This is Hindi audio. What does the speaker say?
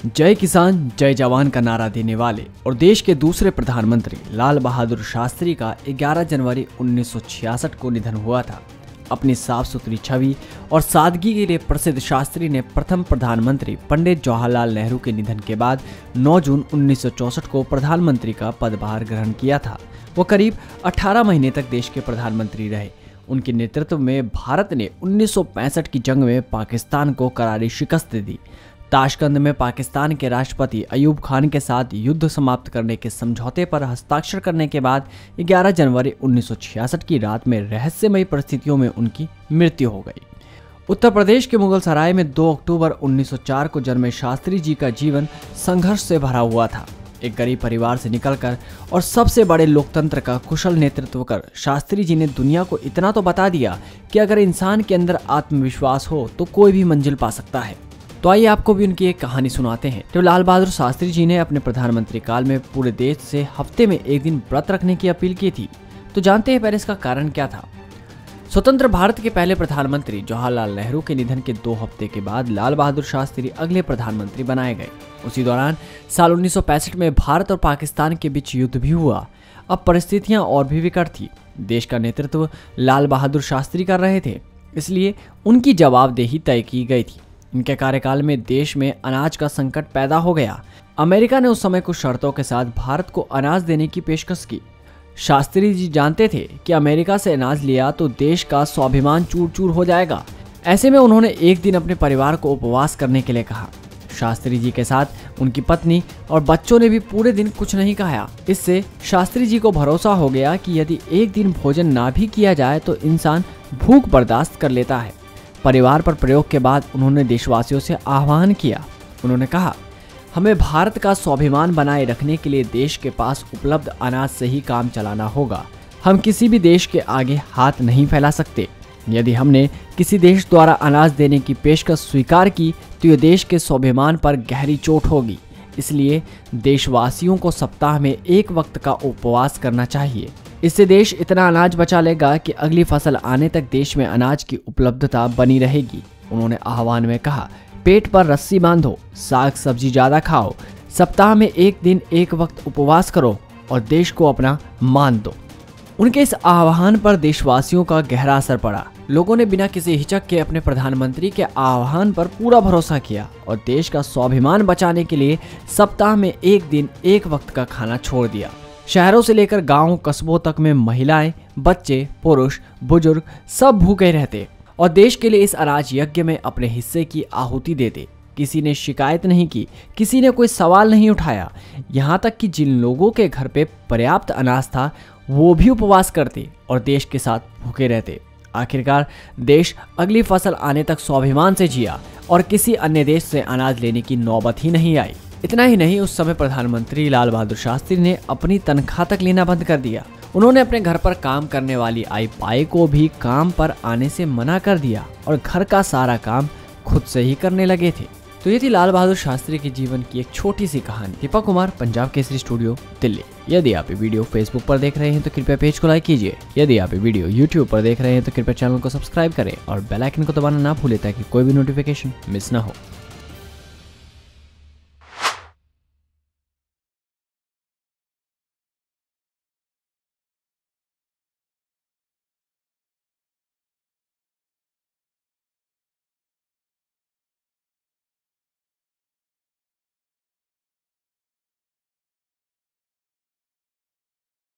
जय किसान जय जवान का नारा देने वाले और देश के दूसरे प्रधानमंत्री लाल बहादुर शास्त्री का 11 जनवरी 1966 को निधन हुआ था। अपनी साफ सुथरी छवि और सादगी के लिए प्रसिद्ध शास्त्री ने प्रथम प्रधानमंत्री पंडित जवाहरलाल नेहरू के निधन के बाद 9 जून 1964 को प्रधानमंत्री का पदभार ग्रहण किया था। वो करीब 18 महीने तक देश के प्रधानमंत्री रहे। उनके नेतृत्व में भारत ने 1965 की जंग में पाकिस्तान को करारी शिकस्त दी। ताशकंद में पाकिस्तान के राष्ट्रपति अयूब खान के साथ युद्ध समाप्त करने के समझौते पर हस्ताक्षर करने के बाद 11 जनवरी 1966 की रात में रहस्यमयी परिस्थितियों में उनकी मृत्यु हो गई। उत्तर प्रदेश के मुगल सराय में 2 अक्टूबर 1904 को जन्मे शास्त्री जी का जीवन संघर्ष से भरा हुआ था। एक गरीब परिवार से निकलकर और सबसे बड़े लोकतंत्र का कुशल नेतृत्व कर शास्त्री जी ने दुनिया को इतना तो बता दिया कि अगर इंसान के अंदर आत्मविश्वास हो तो कोई भी मंजिल पा सकता है। तो आइए आपको भी उनकी एक कहानी सुनाते हैं। तो लाल बहादुर शास्त्री जी ने अपने प्रधानमंत्री काल में पूरे देश से हफ्ते में एक दिन व्रत रखने की अपील की थी। तो जानते हैं पहले इसका कारण क्या था। स्वतंत्र भारत के पहले प्रधानमंत्री जवाहरलाल नेहरू के निधन के 2 हफ्ते के बाद लाल बहादुर शास्त्री अगले प्रधानमंत्री बनाए गए। उसी दौरान साल 1965 में भारत और पाकिस्तान के बीच युद्ध भी हुआ। अब परिस्थितियां और भी विकट थी। देश का नेतृत्व लाल बहादुर शास्त्री कर रहे थे, इसलिए उनकी जवाबदेही तय की गई थी। इनके कार्यकाल में देश में अनाज का संकट पैदा हो गया। अमेरिका ने उस समय कुछ शर्तों के साथ भारत को अनाज देने की पेशकश की। शास्त्री जी जानते थे कि अमेरिका से अनाज लिया तो देश का स्वाभिमान चूर चूर हो जाएगा। ऐसे में उन्होंने एक दिन अपने परिवार को उपवास करने के लिए कहा। शास्त्री जी के साथ उनकी पत्नी और बच्चों ने भी पूरे दिन कुछ नहीं खाया। इससे शास्त्री जी को भरोसा हो गया कि यदि एक दिन भोजन ना भी किया जाए तो इंसान भूख बर्दाश्त कर लेता है। परिवार पर प्रयोग के बाद उन्होंने देशवासियों से आह्वान किया। उन्होंने कहा, हमें भारत का स्वाभिमान बनाए रखने के लिए देश के पास उपलब्ध अनाज से ही काम चलाना होगा। हम किसी भी देश के आगे हाथ नहीं फैला सकते। यदि हमने किसी देश द्वारा अनाज देने की पेशकश स्वीकार की तो यह देश के स्वाभिमान पर गहरी चोट होगी। इसलिए देशवासियों को सप्ताह में एक वक्त का उपवास करना चाहिए। इससे देश इतना अनाज बचा लेगा कि अगली फसल आने तक देश में अनाज की उपलब्धता बनी रहेगी। उन्होंने आह्वान में कहा, पेट पर रस्सी बांधो, साग सब्जी ज्यादा खाओ, सप्ताह में एक दिन एक वक्त उपवास करो और देश को अपना मान दो। उनके इस आह्वान पर देशवासियों का गहरा असर पड़ा। लोगों ने बिना किसी हिचक के अपने प्रधानमंत्री के आह्वान पर पूरा भरोसा किया और देश का स्वाभिमान बचाने के लिए सप्ताह में एक दिन एक वक्त का खाना छोड़ दिया। शहरों से लेकर गांव कस्बों तक में महिलाएं, बच्चे, पुरुष, बुजुर्ग सब भूखे रहते और देश के लिए इस अनाज यज्ञ में अपने हिस्से की आहुति देते। किसी ने शिकायत नहीं की, किसी ने कोई सवाल नहीं उठाया। यहाँ तक कि जिन लोगों के घर पे पर्याप्त अनाज था वो भी उपवास करते और देश के साथ भूखे रहते। आखिरकार देश अगली फसल आने तक स्वाभिमान से जिया और किसी अन्य देश से अनाज लेने की नौबत ही नहीं आई। इतना ही नहीं, उस समय प्रधानमंत्री लाल बहादुर शास्त्री ने अपनी तनख्वाह तक लेना बंद कर दिया। उन्होंने अपने घर पर काम करने वाली आई पाई को भी काम पर आने से मना कर दिया और घर का सारा काम खुद से ही करने लगे थे। तो ये थी लाल बहादुर शास्त्री के जीवन की एक छोटी सी कहानी। दीपक कुमार, पंजाब केसरी स्टूडियो, दिल्ली। यदि आप ये वीडियो फेसबुक पर देख रहे हैं तो कृपया पेज को लाइक कीजिए। यदि आप ये वीडियो यूट्यूब पर देख रहे हैं तो कृपया चैनल को सब्सक्राइब करें और बेल आइकन को दबाना ना भूलें ताकि कोई भी नोटिफिकेशन मिस ना हो।